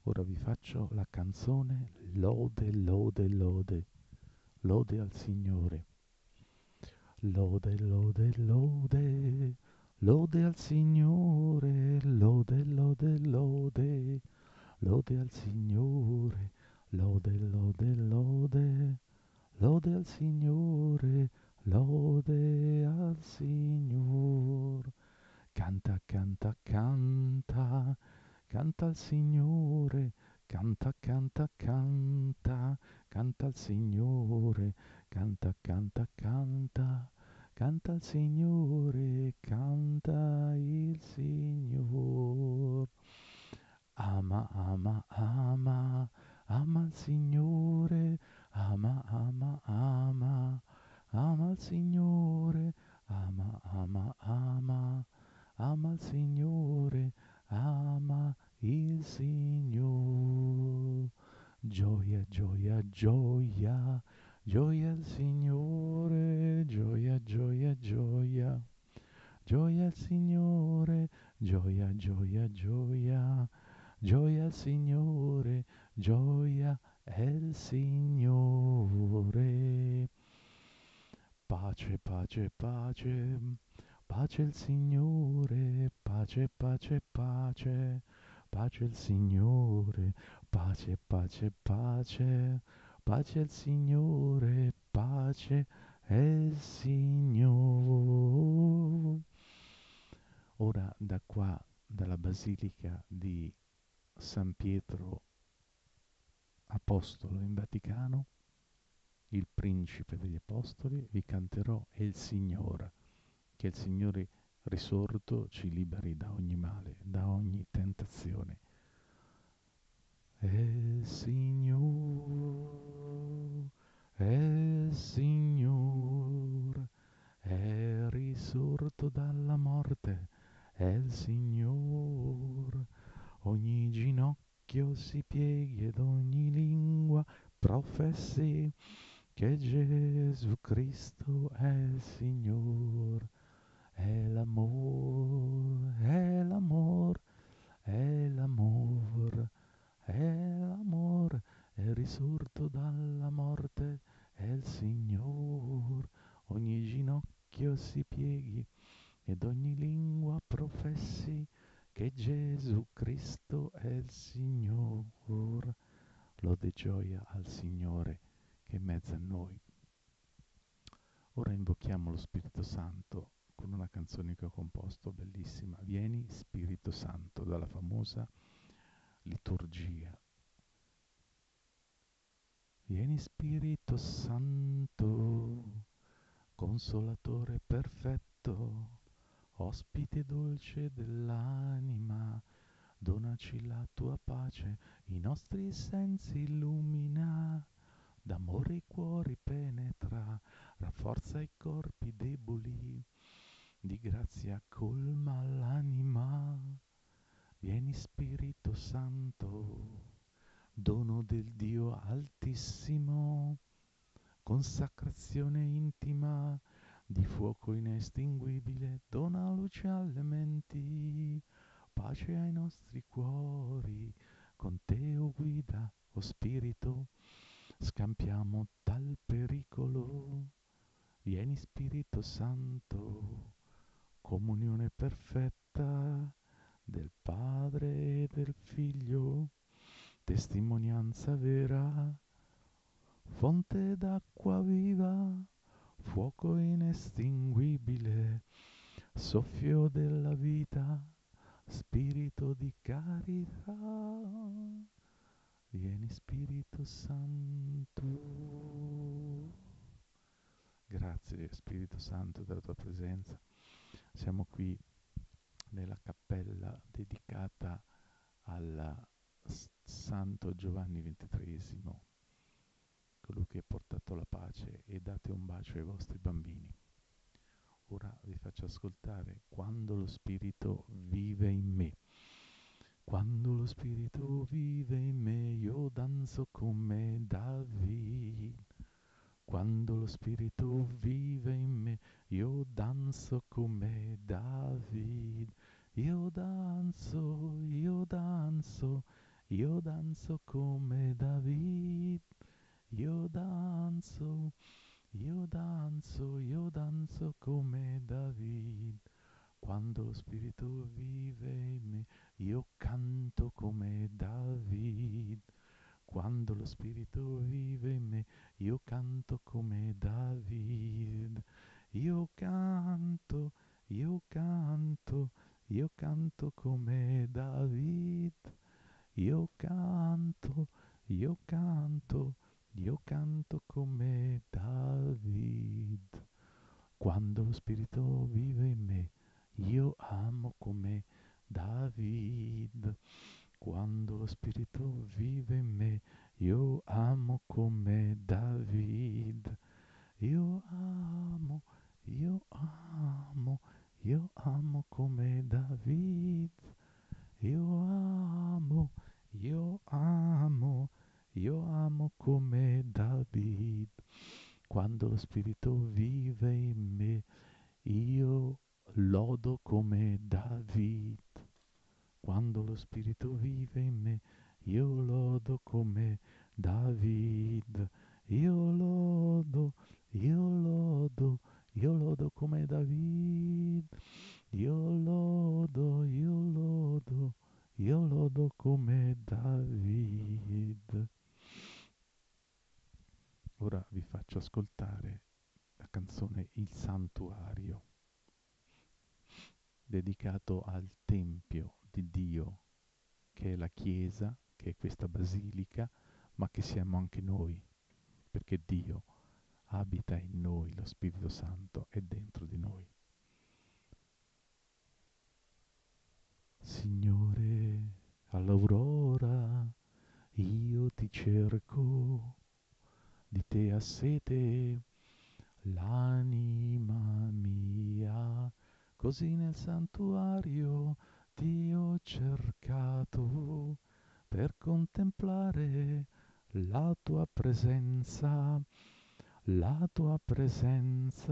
Ora vi faccio la canzone Lode, lode, lode, lode al Signore. Lode, lode, lode, lode al Signore, lode, lode, lode, lode al Signore, lode, lode, lode, lode al Signore, lode al Signore. Canta, canta, canta, canta al Signore, canta, canta, canta, canta al Signore, canta, canta, canta, canta al Signore, canta il Signore. Ama, ama, ama, ama il Signore, ama, ama, ama, ama il Signore, ama, ama, ama, ama il Signore, ama il Signore. Gioia, gioia, gioia, gioia al Signore, gioia, gioia, gioia, gioia al Signore, gioia, gioia, gioia, gioia al Signore, gioia è il Signore. Pace, pace, pace, pace il Signore, pace, pace, pace, pace il Signore, pace, pace, pace, pace il Signore, pace è il Signore. Ora da qua, dalla Basilica di San Pietro Apostolo in Vaticano, il principe degli apostoli, vi canterò è il Signore, che il Signore risorto ci liberi da ogni male, da ogni tentazione. È il Signore, è il Signore, è risorto dalla morte, è il Signore. Ogni ginocchio si pieghi ed ogni lingua professi che Gesù Cristo è il Signore. È l'amor, è l'amor, è l'amor, è l'amor, è risorto dalla morte, è il Signore. Ogni ginocchio si pieghi ed ogni lingua professi che Gesù Cristo è il Signore. Lode e gioia al Signore che è in mezzo a noi. Ora invochiamo lo Spirito Santo con una canzone che ho composto bellissima. Vieni Spirito Santo, dalla famosa liturgia. Vieni Spirito Santo, consolatore perfetto, ospite dolce dell'anima, donaci la tua pace, i nostri sensi illumina, d'amore i cuori penetra, rafforza i corpi deboli, di grazia colma l'anima. Vieni Spirito Santo, dono del Dio Altissimo, consacrazione intima di fuoco inestinguibile, dona luce alle menti, pace ai nostri cuori, con te o guida, o Spirito, scampiamo dal pericolo. Vieni Spirito Santo, comunione perfetta del Padre e del Figlio, testimonianza vera, fonte d'acqua viva, fuoco inestinguibile, soffio della vita, spirito di carità. Vieni Spirito Santo. Grazie Spirito Santo della tua presenza. Siamo qui nella cappella dedicata al Santo Giovanni XXIII, colui che ha portato la pace, e date un bacio ai vostri bambini. Ora vi faccio ascoltare Quando lo Spirito vive in me. Quando lo Spirito vive in me, io danzo come David. Quando lo Spirito vive in me, io danzo come David. Io danzo io danzo come David, io danzo, io danzo, io danzo come David. Quando lo Spirito vive in me, io canto come David. Quando lo Spirito vive in me, io canto come David. Io canto, io canto, io canto come David. Io canto, io canto, io canto come David. Quando lo Spirito vive in me, io amo come David. Quando lo Spirito vive in me, io amo come David. Io amo, io amo, io amo come David. Io amo, io amo, io amo come David. Quando lo Spirito vive in me, io lodo come David. Quando lo Spirito vive in me, io lodo come David. Io lodo, io lodo, io lodo come David. Io lodo, io lodo, io lodo come David. Ora vi faccio ascoltare la canzone Il Santuario, dedicato al Tempio di Dio, che è la Chiesa, che è questa basilica, ma che siamo anche noi, perché Dio abita in noi, lo Spirito Santo è dentro di noi. Signore, all'aurora io ti cerco, di te ha sete l'anima mia, così nel santuario ti ho cercato per contemplare la tua presenza, la tua presenza.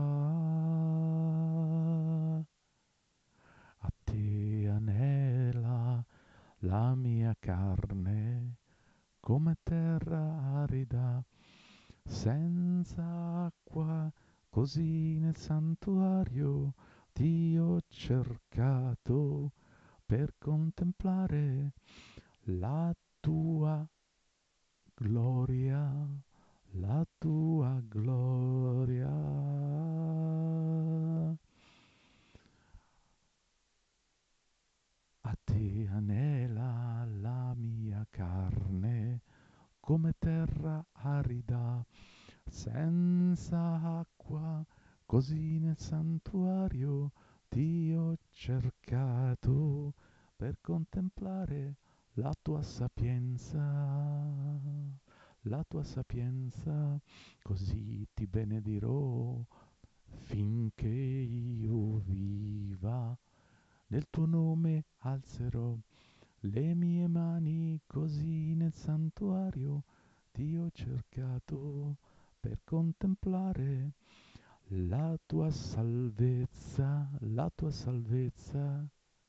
A te anela la mia carne come terra arida, senza acqua, così nel santuario ti ho cercato per contemplare la tua gloria, la tua gloria. A te anela la mia carne come terra arida, senza acqua, così nel santuario ti ho cercato per contemplare la tua sapienza, così ti benedirò finché io viva. Nel tuo nome alzerò le mie mani, così nel santuario ti ho cercato per contemplare la tua salvezza, la tua salvezza.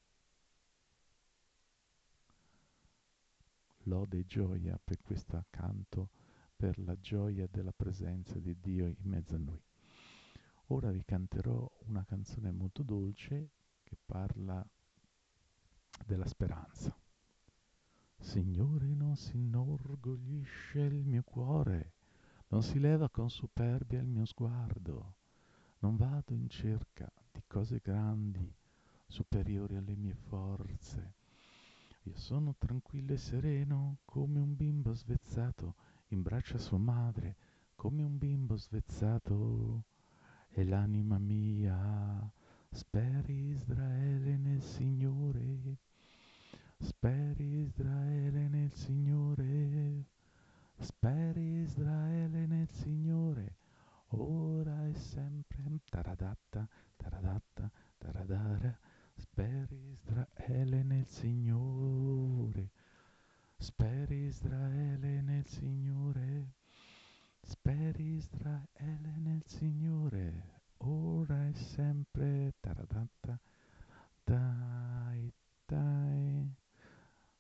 Lode e gioia per questo canto, per la gioia della presenza di Dio in mezzo a noi. Ora vi canterò una canzone molto dolce che parla della speranza. Signore, non si inorgoglisce il mio cuore, non si leva con superbia il mio sguardo, non vado in cerca di cose grandi, superiori alle mie forze. Io sono tranquillo e sereno come un bimbo svezzato in braccio a sua madre, come un bimbo svezzato. E l'anima mia speri Israele nel Signore, speri Israele nel Signore, speri Israele nel Signore, ora e sempre. Taradatta, taradatta, taradara, speri Israele nel Signore, speri Israele nel Signore, speri Israele nel Signore, ora e sempre. Taradatta, dai, dai.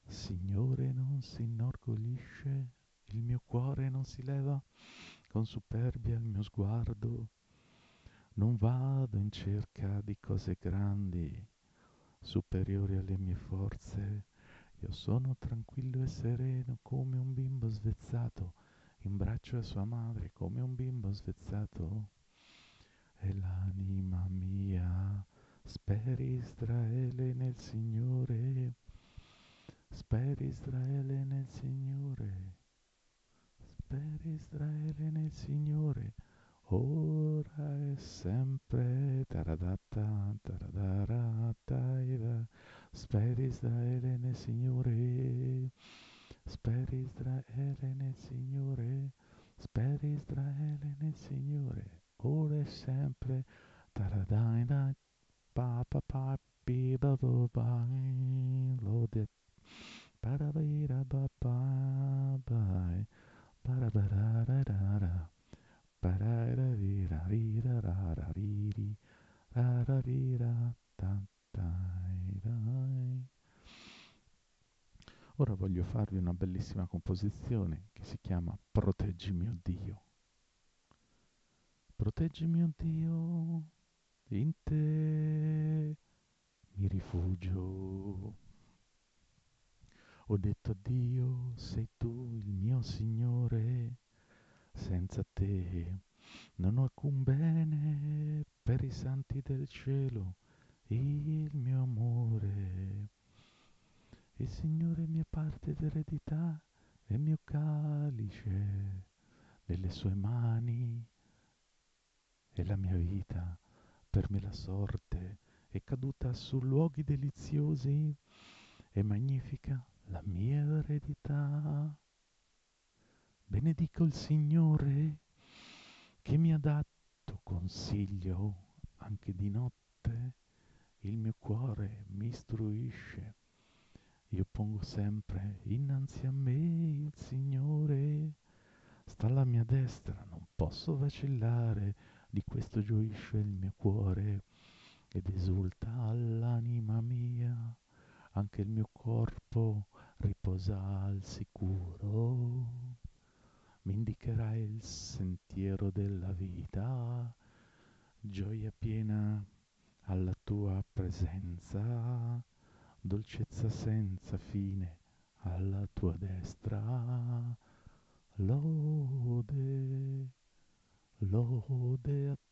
Signore, non si inorgoglisce, il mio cuore non si leva con superbia il mio sguardo. Non vado in cerca di cose grandi, superiori alle mie forze. Io sono tranquillo e sereno come un bimbo svezzato, in braccio a sua madre come un bimbo svezzato. E l'anima mia speri Israele nel Signore, speri Israele nel Signore, speri Israele nel Signore, ora e sempre. Taradata, taradara, speri Israele nel Signore, speri Israele nel Signore, speri Israele nel Signore, ora e sempre. Taradai, dai, pa pa pa, pi ba bo ba, lo de, parabira ba ba, bai, parabararara, parararirarirarariri, rararira, ta, tai, dai. Ora voglio farvi una bellissima composizione che si chiama Proteggimi, o Dio. Proteggimi, o Dio, in te mi rifugio. Ho detto a Dio, sei tu il mio Signore, senza te non ho alcun bene per i santi del cielo, il mio amore. Il Signore è mia parte d'eredità e mio calice nelle sue mani e la mia vita, per me la sorte è caduta su luoghi deliziosi e magnifica la mia eredità. Benedico il Signore che mi ha dato consiglio anche di notte, il mio cuore mi istruisce. Io pongo sempre innanzi a me il Signore, sta alla mia destra, non posso vacillare, di questo gioisce il mio cuore ed esulta l'anima mia, anche il mio corpo riposa al sicuro. Mi indicherai il sentiero della vita, gioia piena alla tua presenza, dolcezza senza fine alla tua destra. Lode, lode a